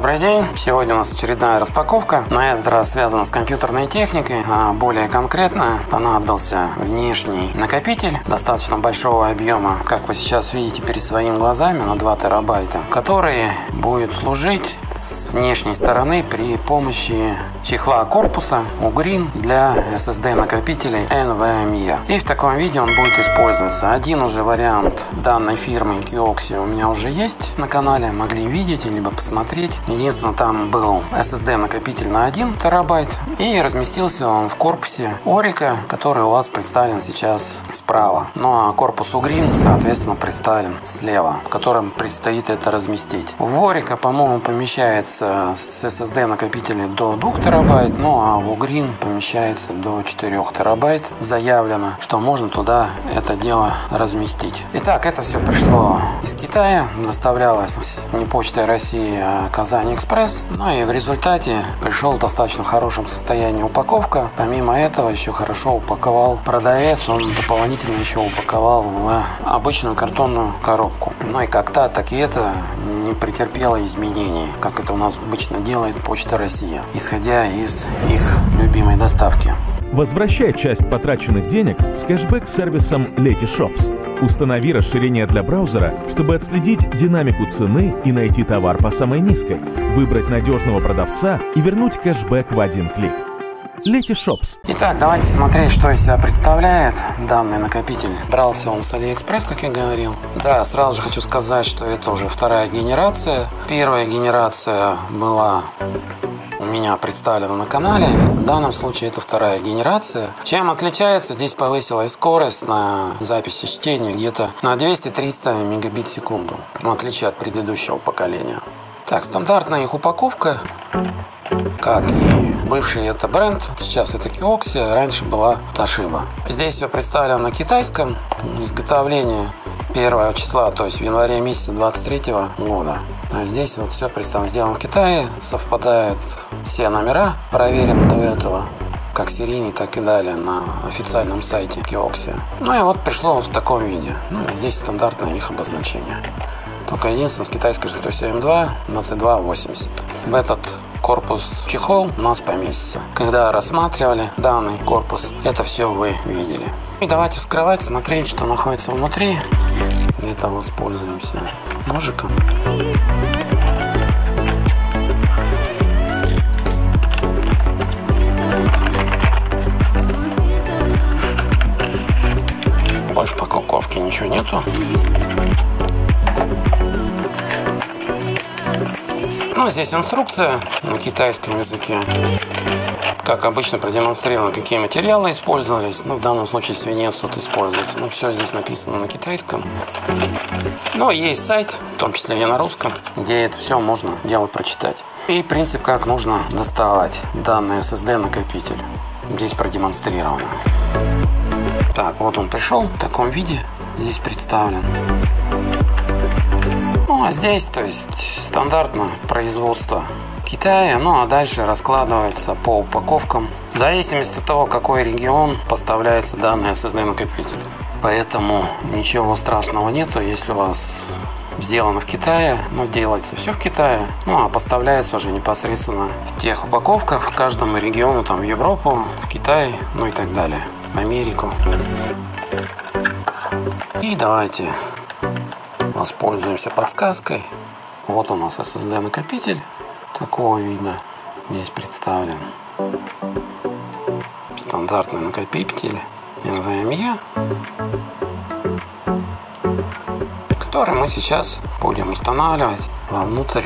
Добрый день! Сегодня у нас очередная распаковка. На этот раз связана с компьютерной техникой, а более конкретно понадобился внешний накопитель достаточно большого объема, как вы сейчас видите перед своими глазами, на 2 терабайта, который будет служить с внешней стороны при помощи чехла корпуса Ugreen для SSD накопителей NVMe. И в таком виде он будет использоваться. Один уже вариант данной фирмы Kioxia у меня уже есть на канале, могли видеть либо посмотреть. Единственное, там был SSD накопитель на 1 терабайт и разместился он в корпусе Orica, который у вас представлен сейчас справа. Ну а корпус Ugreen, соответственно, представлен слева, в котором предстоит это разместить. В Orica, по-моему, помещается с SSD накопителя до 2 терабайт, ну а в Ugreen помещается до 4 терабайт. Заявлено, что можно туда это дело разместить. Итак, это все пришло из Китая, доставлялось не почтой России, а Казань Экспресс. Ну и в результате пришел в достаточно хорошем состоянии упаковка. Помимо этого еще хорошо упаковал продавец, он дополнительно еще упаковал в обычную картонную коробку. Ну и как та, так и это не претерпело изменений, как это у нас обычно делает Почта России, исходя из их любимой доставки. Возвращай часть потраченных денег с кэшбэк-сервисом Letyshops. Установи расширение для браузера, чтобы отследить динамику цены и найти товар по самой низкой, выбрать надежного продавца и вернуть кэшбэк в один клик. Letyshops. Итак, давайте смотреть, что из себя представляет данный накопитель. Брался он с AliExpress, как я говорил. Да, сразу же хочу сказать, что это уже вторая генерация. Первая генерация была у меня представлена на канале. В данном случае это вторая генерация. Чем отличается? Здесь повысилась скорость на записи чтения где-то на 200-300 мегабит в секунду, в отличие от предыдущего поколения. Так, стандартная их упаковка, как и бывший это бренд, сейчас это Kioxia, раньше была Toshiba. Здесь все представлено на китайском, изготовление 1 числа, то есть в январе месяце 23 года. А здесь вот все представлено, сделано в Китае, совпадают все номера, проверены до этого, как серийные, так и далее на официальном сайте Kioxia. Ну и вот пришло вот в таком виде. Ну, здесь стандартное их обозначение. Только единственное, с китайской 172 2280. В этот корпус чехол у нас поместится. Когда рассматривали данный корпус, это все вы видели. И давайте вскрывать, смотреть, что находится внутри. Для этого воспользуемся ножиком. Больше по упаковке ничего нету. Ну, здесь инструкция на китайском языке. Как обычно продемонстрировано, какие материалы использовались. Ну, в данном случае свинец тут используется. Ну, все здесь написано на китайском. Но есть сайт, в том числе и на русском, где это все можно дело прочитать. И принцип, как нужно доставать данный SSD накопитель. Здесь продемонстрировано. Так, вот он пришел в таком виде. Здесь представлен. Ну, а здесь, то есть, стандартное производство Китая, ну а дальше раскладывается по упаковкам в зависимости от того, какой регион поставляется данный SSD накопитель. Поэтому ничего страшного нету, если у вас сделано в Китае, ну делается все в Китае, ну а поставляется уже непосредственно в тех упаковках в каждому региону, там в Европу, в Китай, ну и так далее, в Америку. И давайте воспользуемся подсказкой. Вот у нас SSD накопитель такого вида здесь представлен. Стандартный накопитель NVMe, который мы сейчас будем устанавливать вовнутрь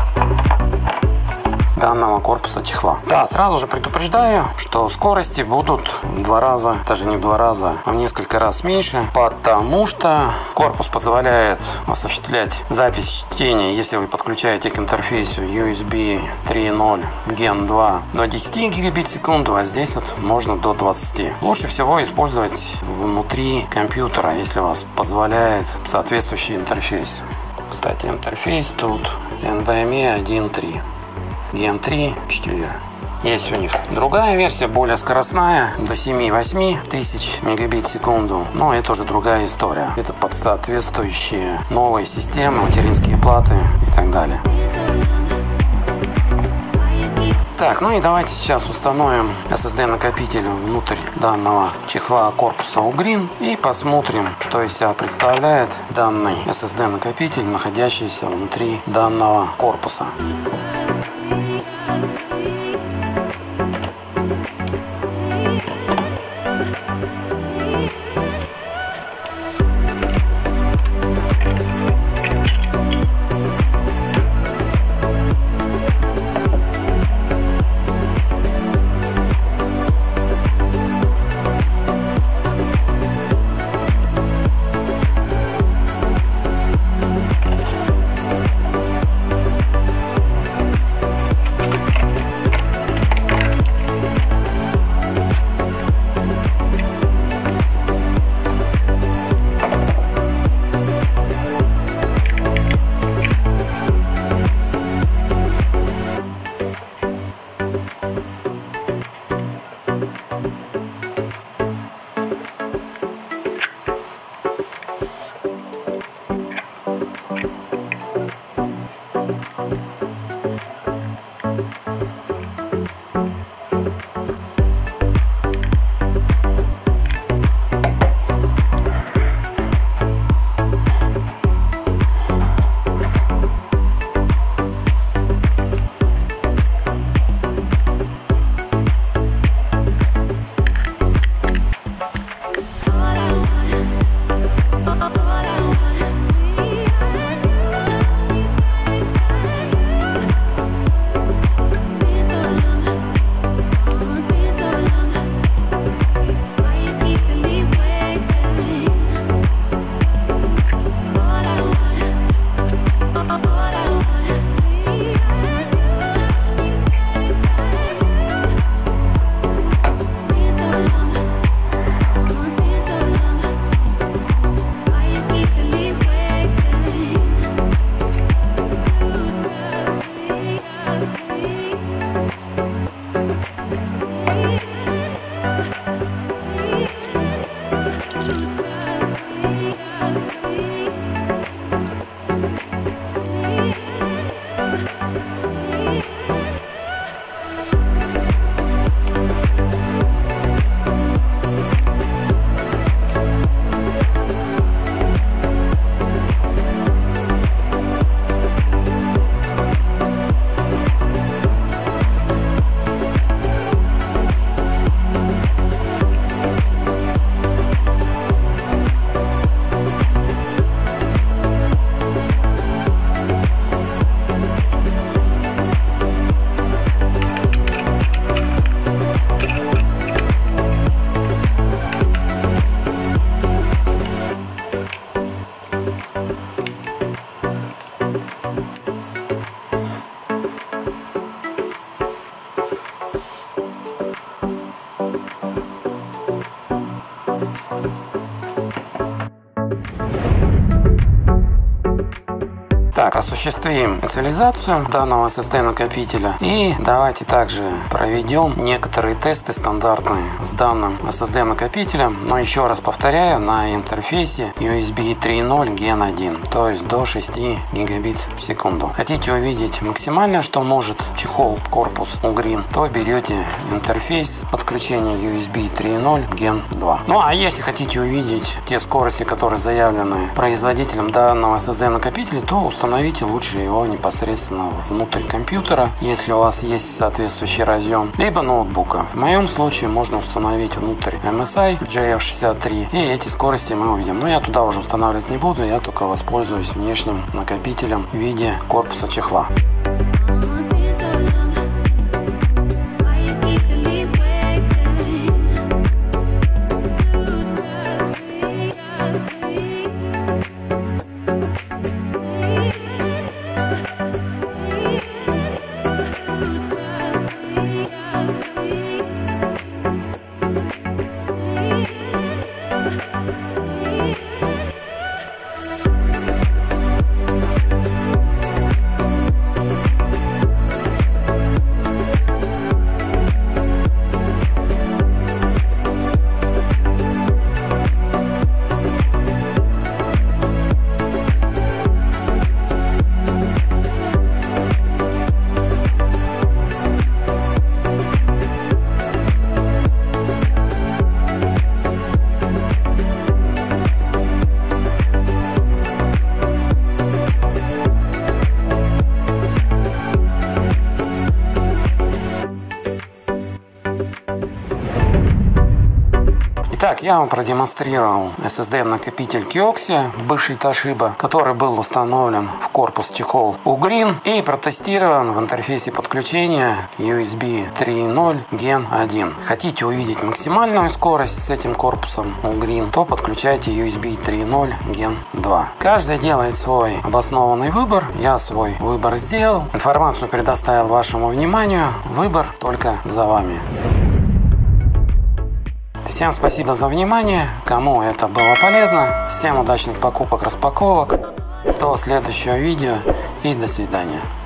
данного корпуса чехла. Да, сразу же предупреждаю, что скорости будут в 2 раза, даже не в 2 раза, а в несколько раз меньше, потому что корпус позволяет осуществлять запись чтения, если вы подключаете к интерфейсу USB 3.0 Gen 2 до 10 гигабит в секунду, а здесь вот можно до 20. Лучше всего использовать внутри компьютера, если у вас позволяет соответствующий интерфейс. Кстати, интерфейс тут NVMe 1.3. Gen 3, 4. Есть у них другая версия, более скоростная, до 7-8 тысяч мегабит в секунду. Но это уже другая история. Это под соответствующие новые системы, материнские платы и так далее. Так, ну и давайте сейчас установим SSD-накопитель внутрь данного чехла корпуса Ugreen и посмотрим, что из себя представляет данный SSD-накопитель, находящийся внутри данного корпуса. Так, осуществим инициализацию данного SSD-накопителя. И давайте также проведем некоторые тесты стандартные с данным SSD-накопителем. Но еще раз повторяю, на интерфейсе USB 3.0 Gen 1, то есть до 6 гигабит в секунду. Хотите увидеть максимально, что может чехол корпус Ugreen, то берете интерфейс подключения USB 3.0 Gen 2. Ну а если хотите увидеть те скорости, которые заявлены производителем данного SSD-накопителя, то установите лучше его непосредственно внутрь компьютера, если у вас есть соответствующий разъем, либо ноутбука. В моем случае можно установить внутрь MSI JF63, и эти скорости мы увидим. Но я туда уже устанавливать не буду, я только воспользуюсь внешним накопителем в виде корпуса чехла. Итак, я вам продемонстрировал SSD-накопитель Kioxia, бывший Toshiba, который был установлен в корпус чехол Ugreen и протестирован в интерфейсе подключения USB 3.0 Gen 1. Хотите увидеть максимальную скорость с этим корпусом Ugreen, то подключайте USB 3.0 Gen 2. Каждый делает свой обоснованный выбор. Я свой выбор сделал. Информацию предоставил вашему вниманию. Выбор только за вами. Всем спасибо за внимание. Кому это было полезно. Всем удачных покупок, распаковок. До следующего видео и до свидания.